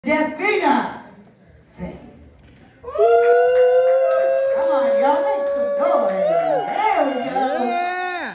Delphina. Come on, y'all, make some noise. There we go. Yeah.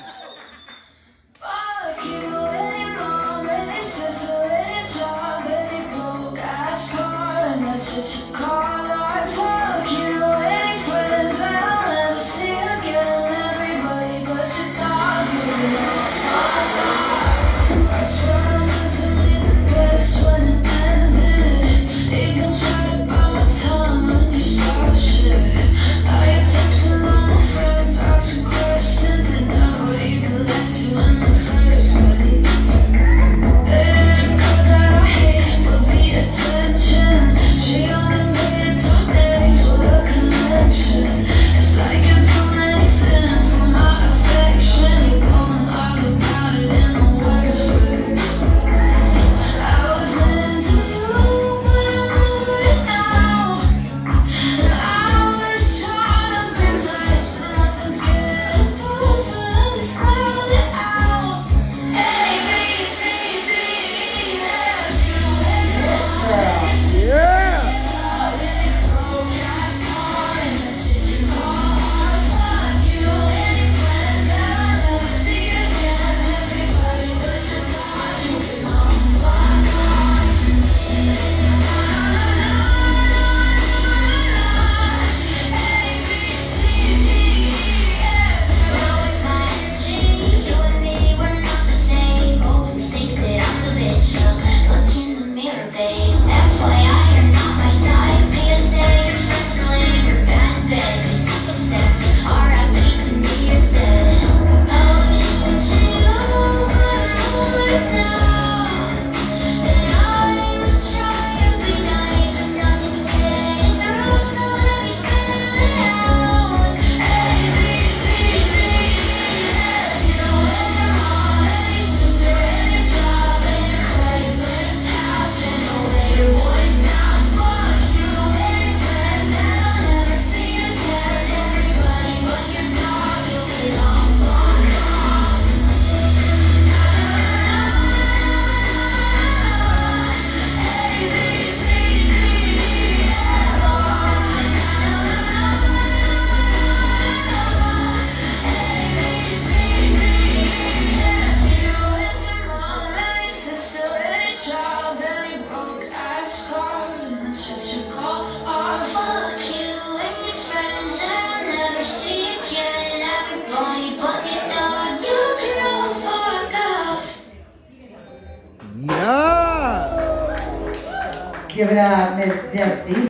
Fuck you, any mom, any sister, any job, any broke ass car, and that's what you call art. Fuck you, any friends that I'll never see again, everybody but your dog, you know, fuck off. I swear I meant to be the best when it ended. Even tried to bite my tongue when you start shit. Now you're texting all my friends, asking questions, and never even let you in the first place. They did a girl that I hate for the attention. She only made it 2 days with a connection. It's like you do anything for my affection. You're going all about it in the worst ways. I was into you, but I'm over it now. And I was trying to be nice, but nothing's getting through, so let me spell it out. A, B, C, D, E, F, U, H, I, Yeah. any broke ass car, and that's what you call art. Fuck you, any friends that I'll never see again, everybody but your dog, you can all fuck off. Yeah. Give it up, Miss Delphina.